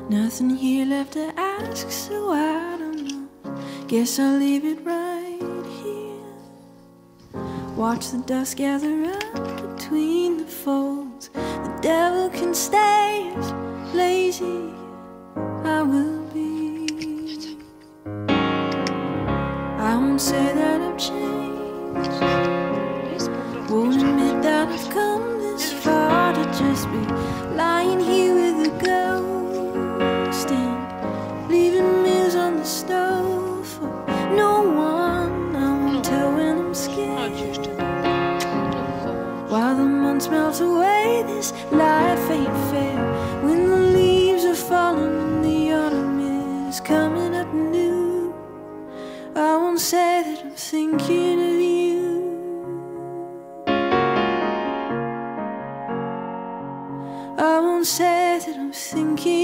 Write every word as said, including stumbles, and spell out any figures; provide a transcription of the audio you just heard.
Nothing here left to ask, so I don't know. Guess I'll leave it right here. Watch the dust gather up between the folds. The devil can stay as lazy I will be. I won't say that I've changed, won't admit that I've come this far to just be lying here with a ghost and leaving meals on the stove for no one. I won't tell when I'm scared. While the months melt away, this life ain't fair. When the leaves are falling and the autumn is coming up new, I won't say that I'm thinking of you. I won't say that I'm thinking